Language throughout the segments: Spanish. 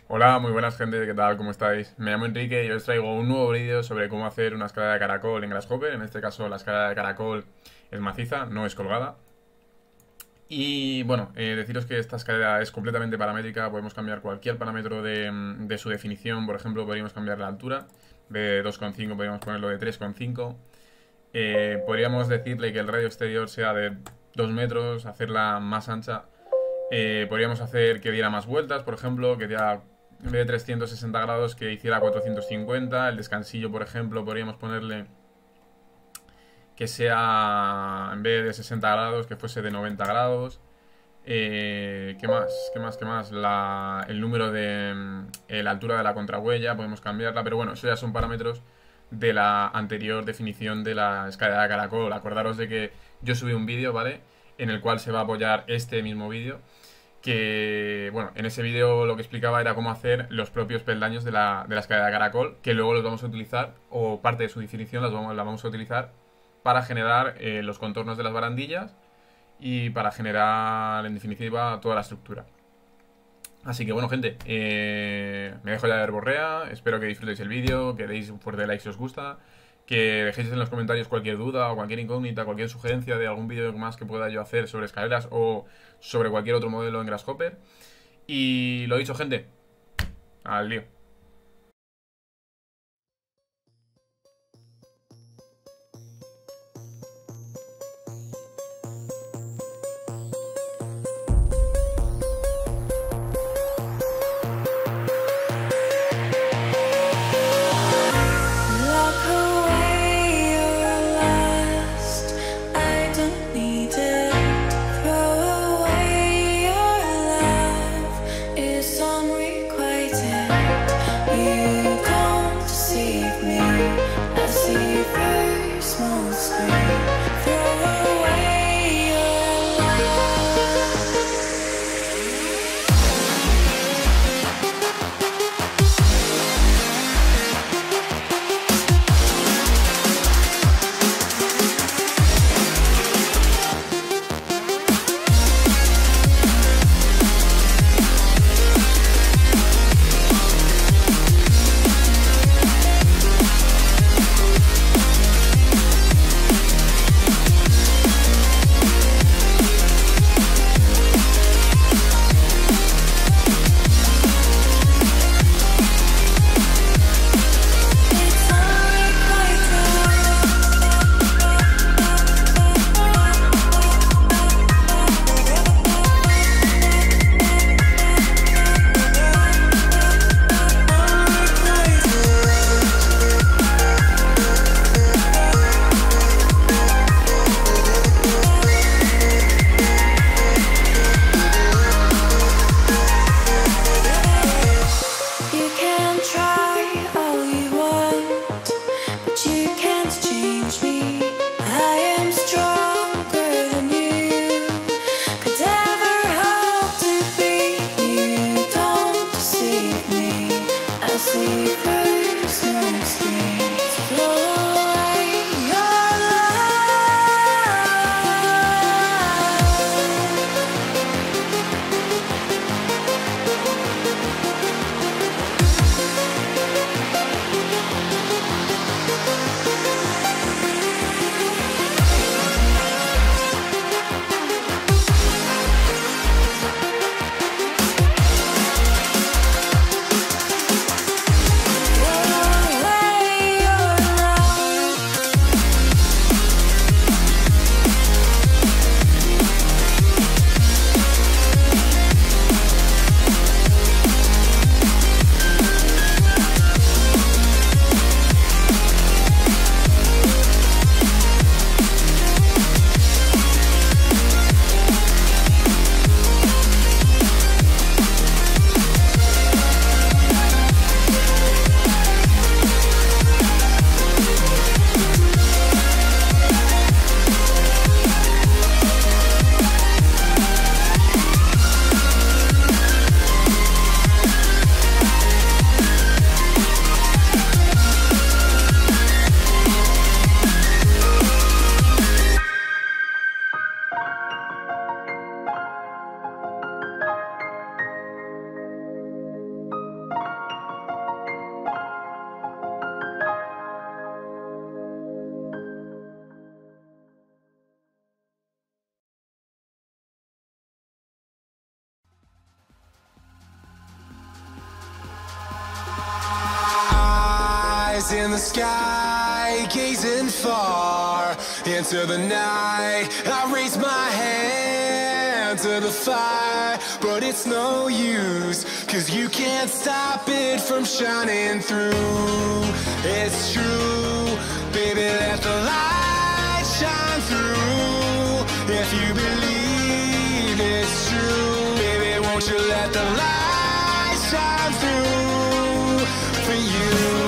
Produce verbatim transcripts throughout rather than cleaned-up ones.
Hola, muy buenas gente, ¿qué tal? ¿Cómo estáis? Me llamo Enrique y os traigo un nuevo vídeo sobre cómo hacer una escalera de caracol en Grasshopper. En este caso la escalera de caracol es maciza, no es colgada. Y bueno, eh, deciros que esta escalera es completamente paramétrica, podemos cambiar cualquier parámetro de, de su definición. Por ejemplo, podríamos cambiar la altura de dos coma cinco, podríamos ponerlo de tres coma cinco. Eh, podríamos decirle que el radio exterior sea de dos metros, hacerla más ancha. Eh, podríamos hacer que diera más vueltas, por ejemplo, que diera en vez de trescientos sesenta grados que hiciera cuatrocientos cincuenta. El descansillo, por ejemplo, podríamos ponerle que sea en vez de sesenta grados que fuese de noventa grados. Eh, ¿Qué más? ¿Qué más? ¿Qué más? La, el número de eh, la altura de la contrahuella podemos cambiarla, pero bueno, eso ya son parámetros de la anterior definición de la escalera de caracol. Acordaros de que yo subí un vídeo, ¿vale? En el cual se va a apoyar este mismo vídeo. Que, bueno, en ese vídeo lo que explicaba era cómo hacer los propios peldaños de la, de la escalera de caracol, que luego los vamos a utilizar, o parte de su definición las vamos, la vamos a utilizar para generar eh, los contornos de las barandillas y para generar, en definitiva, toda la estructura. Así que bueno, gente, eh, me dejo ya de verborrea, espero que disfrutéis el vídeo, que deis un fuerte like si os gusta, que dejéis en los comentarios cualquier duda o cualquier incógnita, cualquier sugerencia de algún vídeo más que pueda yo hacer sobre escaleras o sobre cualquier otro modelo en Grasshopper. Y lo dicho, gente, al lío. Lock away your lust, I don't need it. Throw away your love, it's unrequited. Eyes in the sky, gazing far into the night. I raise my hand to the fire, but it's no use, cause you can't stop it from shining through. It's true, baby, let the light shine through. If you believe it's true, baby, won't you let the light shine through for you.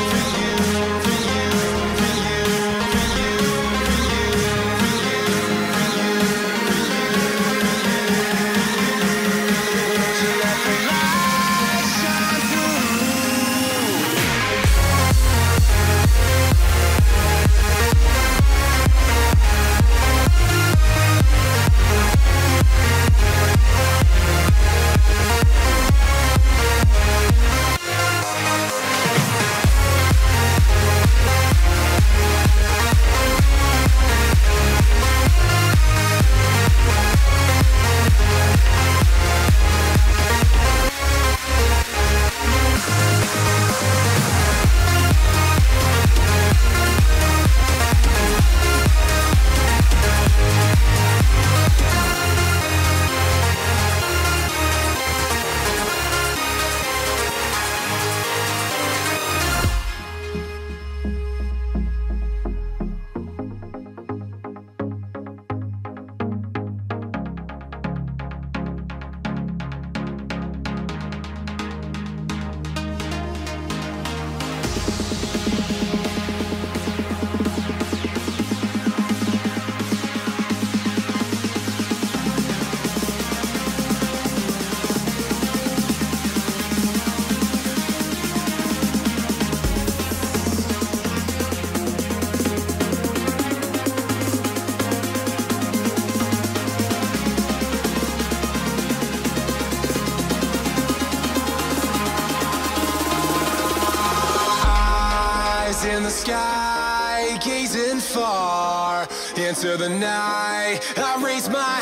In the sky, gazing far into the night. I raise my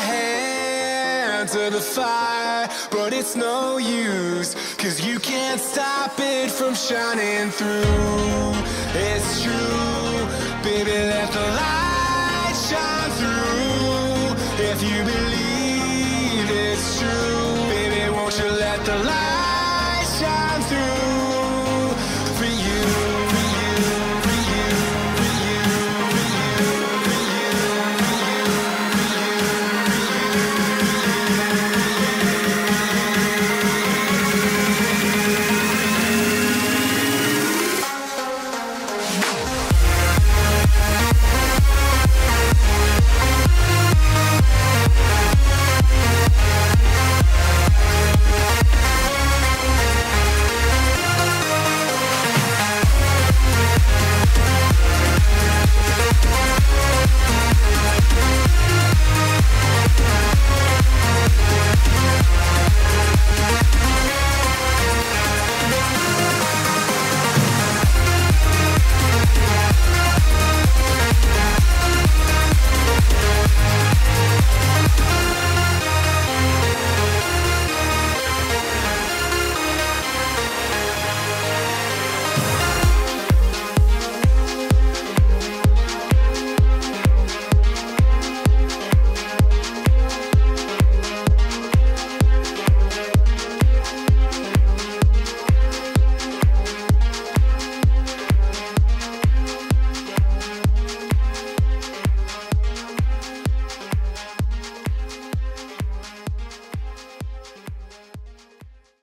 hand to the fire, but it's no use, cause you can't stop it from shining through. It's true, baby, let the light shine through.